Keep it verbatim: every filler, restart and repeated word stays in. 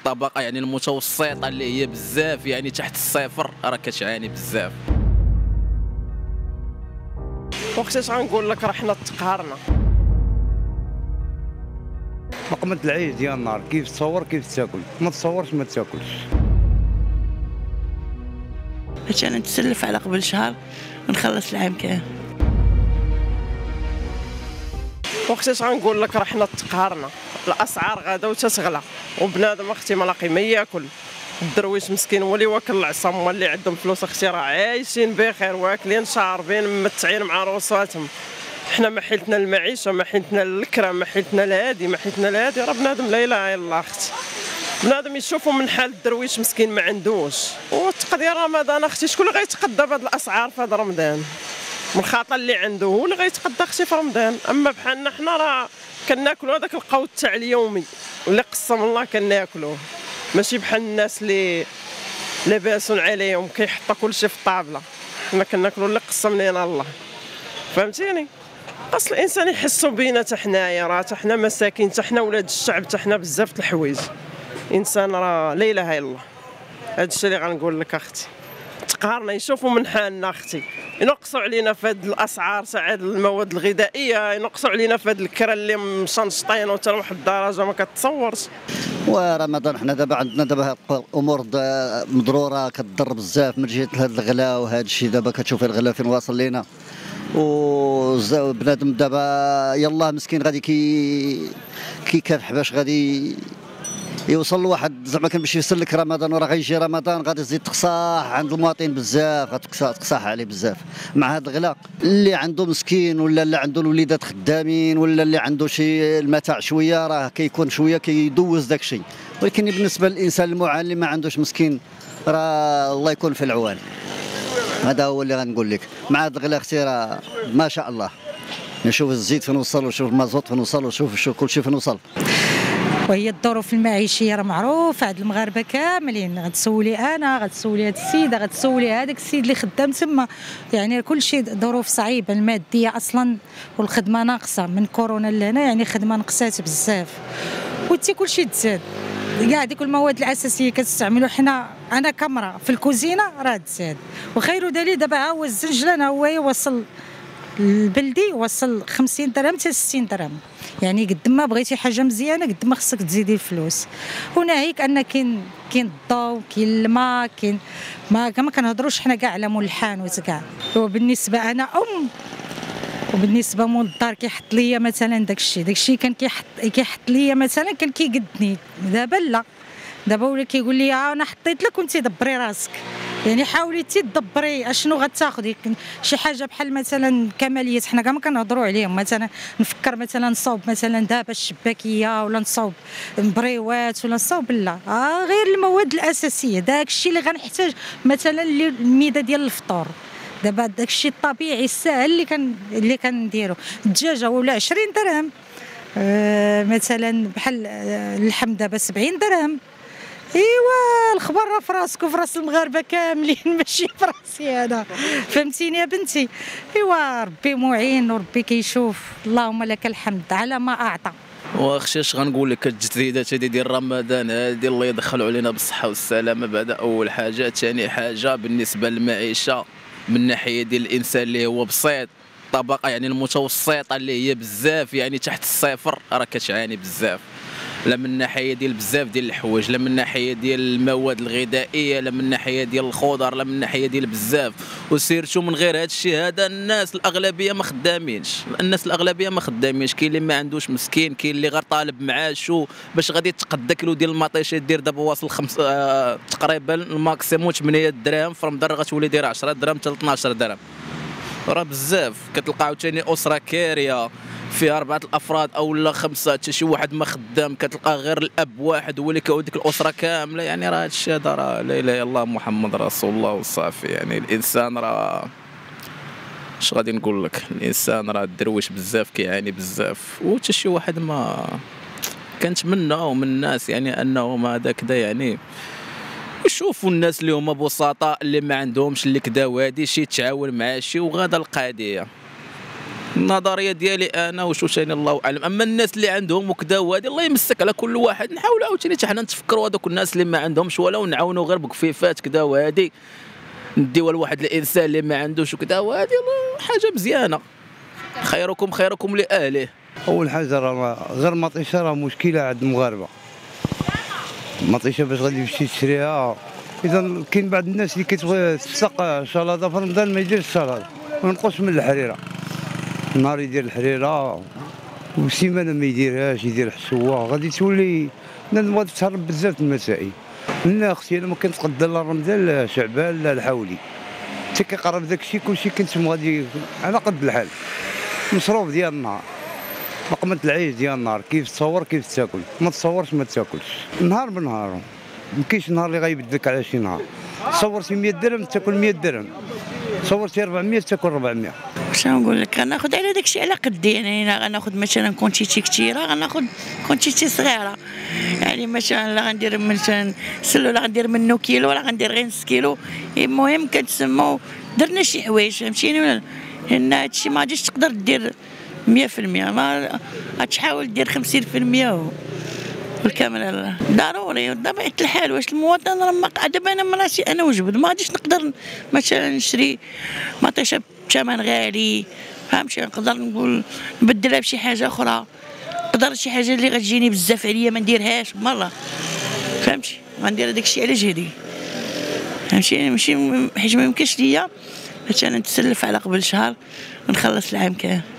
الطبقه يعني المتوسطه اللي هي بزاف يعني تحت الصفر راه كتعاني بزاف. وقتاش غنقول لك راه حنا تقهرنا. مقمة العيش ديال النهار، كيف تصور كيف تاكل، ما تصورش ما تاكلش. باش انا نتسلف على قبل شهر ونخلص العام كامل. وقتاش غنقول لك راه حنا تقهرنا، الاسعار غادا وتتغلى وبنادم اختي ما لاقي ما ياكل. الدرويش مسكين هو اللي واكل العصا، هما اللي عندهم فلوس اختي راه عايشين بخير واكلين شاربين ممتعين مع روساتهم. حنا ما حيلتنا المعيشه، ما حيلتنا الكرا، ما حيلتنا الهادي، ما حيلتنا الهادي. راه بنادم لا اله الا الله اختي، بنادم يشوفوا من حال الدرويش مسكين ما عندوش. وتقضي رمضان اختي شكون اللي غيتقدى بهاد الاسعار في هذا رمضان؟ من خاطر اللي عنده هو اللي غيتقدى اختي في رمضان. اما بحالنا حنا راه كناكلوا هذاك القوت تاع اليومي واللي قسم الله كناكلوه، ماشي بحال الناس اللي لاباس عليهم كيحطوا كلشي في الطابله. حنا كناكلوا اللي قسم لنا الله، فهمتيني؟ خاص الانسان يحسوا بينا حتى حنايا، راه حتى حنا مساكين، حتى حنا ولاد الشعب، حتى حنا بزاف د الحوايج. انسان راه لا اله الا الله. هذا الشيء اللي غنقول لك اختي، تقهرنا يشوفوا من حالنا اختي، ينقصوا علينا في هاد الاسعار تاع المواد الغذائيه، ينقصوا علينا في هاد الكرا اللي مشنشطين وتا لواحد الدرجه ما كتصورش. ورمضان حنا دابا عندنا دابا امور مضروره كتضر بزاف من جهه هذا الغلاء وهذا الشيء. دابا كتشوفي الغلاء فين واصل لينا، وبنادم دابا يلاه مسكين غادي كي كيكافح باش غادي يوصل لواحد زعما كان باش يسلك رمضان، وراه غيجي رمضان غادي تزيد تقصاح عند المواطن بزاف، غتقصاح عليه بزاف مع هذا الغلاء. اللي عنده مسكين ولا اللي عنده الوليدات خدامين ولا اللي عنده شي المتاع شويه راه كيكون شويه كيدوز داك الشيء. ولكن بالنسبه للانسان المعاني اللي ما عندوش مسكين راه الله يكون في العوان. هذا هو اللي غنقول لك. مع هذا الغلاء اختي راه ما شاء الله، نشوف الزيت فين وصل ونشوف المازوت فين وصل ونشوف كل شيء فين وصل. وهي الظروف المعيشيه راه معروفه عند المغاربه كاملين. غتسولي انا، غتسولي هاد السيده، غتسولي هذاك السيد اللي خدام تما، يعني كل شيء ظروف صعيبه. الماديه اصلا والخدمه ناقصه من كورونا لهنا، يعني خدمه نقصات بزاف وتي كل شيء تزاد. كاع ديك المواد الاساسيه كتستعملوا حنا، انا كامره في الكوزينه راه تزاد. وخير دليل دابا هو الزنجلان هو يوصل البلدي وصل خمسين درهم حتى ستين درهم. يعني قد ما بغيتي حاجه مزيانه قد ما خصك تزيدي الفلوس. وناهيك ان كاين كاين الضوء، كاين الماء، كاين ما ما كنهضروش حنا كاع على مول الحانوت كاع. وبالنسبه انا ام، وبالنسبه مول الدار كيحط ليا مثلا داك الشيء داك الشيء كان كيحط كيحط ليا مثلا كان كيقدني. دابا لا، دابا ولا كيقول لي انا حطيت لك وانت دبري راسك. يعني حاولي تدبري اشنو غتاخدي. شي حاجه بحال مثلا كماليات حنا كاع ما كنهضروا عليهم. مثلا نفكر مثلا نصاوب مثلا دابا الشباكيه ولا نصاوب مبريوات ولا نصاوب لا، آه غير المواد الاساسيه داك الشيء اللي غنحتاج. مثلا الميده ديال الفطور دابا داك الشيء الطبيعي الساهل اللي كان اللي كنديرو. الدجاجه ولا عشرين درهم، آه مثلا بحال اللحم دابا سبعين درهم. ايوا الخبر راه في راسك وفي راس المغاربه كاملين، ماشي في راسي انا، فهمتيني يا بنتي؟ ايوا ربي معين وربي كيشوف، اللهم لك الحمد على ما اعطى. واخشى اش غنقول لك، التجديدات هذه ديال رمضان هذه الله يدخلوا علينا بالصحه والسلامه. بعد اول حاجه، ثاني حاجه بالنسبه للمعيشه من ناحيه ديال الانسان اللي هو بسيط، الطبقه يعني المتوسطه اللي هي بزاف يعني تحت الصفر راه كتعاني بزاف. لا من ناحيه ديال بزاف ديال الحوايج، لا من ناحيه ديال المواد الغذائيه، لا من ناحيه ديال الخضر، لا من ناحيه ديال بزاف. وسيرتو من غير هذا الشيء هذا الناس الاغلبيه ما خدامينش، الناس الاغلبيه ما خدامينش. كاين اللي ما عندوش مسكين، كاين اللي غير طالب معاشو باش غادي يتقدى كيلو ديال المطيشه دير دابا واصل خمس آه تقريبا الماكسيموم ثمانية دراهم، في رمضان غتولي داير عشرة دراهم حتى اثنا عشر درهم. راه بزاف. كتلقى عاوتاني اسره كاريه فيها أربعة الأفراد أو لا خمسة، حتى شي واحد ما خدام، كتلقى غير الأب واحد هو اللي كيعود ديك الأسرة كاملة. يعني راه هادشي هذا راه لا إله إلا الله محمد رسول الله وصافي. يعني الإنسان راه اش غادي نقول لك، الإنسان راه الدرويش بزاف كيعاني بزاف، وحتى شي واحد ما كنتمناو من الناس يعني أنهم هذا كذا يعني يشوفوا الناس اللي هما بسطاء اللي ما عندهمش اللي كذا وهادي شي تعاون مع شي وغادا القضية. النظريه ديالي انا وشوشاني الله اعلم. اما الناس اللي عندهم وكذا وهذه الله يمسك على كل واحد، نحاولوا عاوتاني حتى حنا نتفكروا هذوك الناس اللي ما عندهمش ولا ونعاونوا غير بكفيفات كذا وهذه، نديوها لواحد الانسان اللي ما عندوش وكذا وهذه حاجه مزيانه. خيركم خيركم لاهله. اول حاجه راه غير مطيشه راه مشكله عند المغاربه. مطيشه باش غادي تمشي تشريها، اذا كاين بعض الناس اللي كتبغي تسق شلاضه في رمضان ما يديرش الشلاضه، ما ينقص من الحريره. نهار يدير الحريره وسيمانه ما يديرهاش، يدير حشوه، غادي تولي غادي تهرب بزاف المسائل. لا اختي انا ما كنتقدر لا رمضان لا شعبان لا الحولي، حتى كيقرب داك الشيء كلشي كنتم غادي على قد الحال. مصروف ديال النهار، لقمة العيش ديال النهار، كيف تصور كيف تاكل، ما تصورش ما تاكلش. نهار بنهار، ما كاينش نهار اللي غيبدلك على شي نهار. صورتي مية درهم تاكل مية درهم، صورتي أربعمية تاكل أربعمية. واش نقول لك، غناخذ على داك الشيء على قدي. يعني غناخذ مثلا كونتيتي كثيره، غناخذ كونتيتي صغيره. يعني مثلا لا غندير مثلا سلو لا غندير منه كيلو ولا غندير غير نص كيلو. المهم كنتسموا درنا شي حوايج، فهمتيني ولا؟ لان هادشي ما غاديش تقدر دير مية في المية، ما غتحاول دير خمسين في المية والكامل ضروري بطبيعة الحال. واش المواطن راه ما دابا انا من راسي انا وجبد ما غاديش نقدر مثلا نشري مطيشه بثمن غالي، فهمتي؟ نقدر نقول نبدلها بشي حاجه اخرى، نقدر شي حاجه اللي غتجيني بزاف عليا ما نديرهاش مره، فهمتي؟ غندير هذاك الشيء على جهدي، فهمتي؟ ماشي حيت ما يمكنش ليا مثلا نتسلف على قبل شهر ونخلص العام كامل.